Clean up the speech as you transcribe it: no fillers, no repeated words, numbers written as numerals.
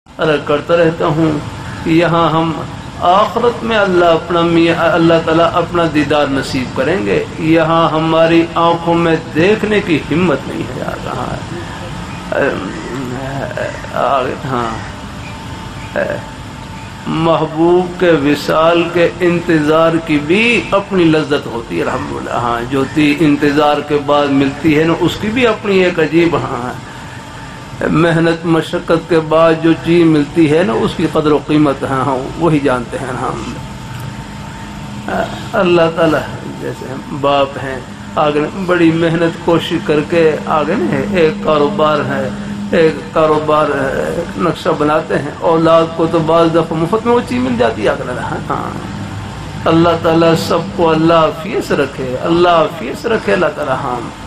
अर्ज करता रहता हूँ कि यहाँ हम आखिरत में अल्लाह ताला अपना दीदार नसीब करेंगे। यहाँ हमारी आंखों में देखने की हिम्मत नहीं है यार। हाँ, महबूब के विसाल के इंतजार की भी अपनी लज्जत होती है अल्हम्दुलिल्लाह। हाँ, जो इंतजार के बाद मिलती है ना, उसकी भी अपनी एक अजीब, हाँ, मेहनत मशक्कत के बाद जो चीज मिलती है ना, उसकी कदर व कीमत, हाँ, वही जानते हैं हम। अल्लाह ताला जैसे बाप हैं, आगे बड़ी मेहनत कोशिश करके आगे ना एक कारोबार है, एक कारोबार नक्शा बनाते हैं, औलाद को तो बाज़ दफ़ा मुफ्त में वो चीज़ मिल जाती है। हाँ, अल्लाह ताला सबको अल्लाह आफियत से रखे, अल्लाह आफियत से रखे अल्लाह ताला। हाँ,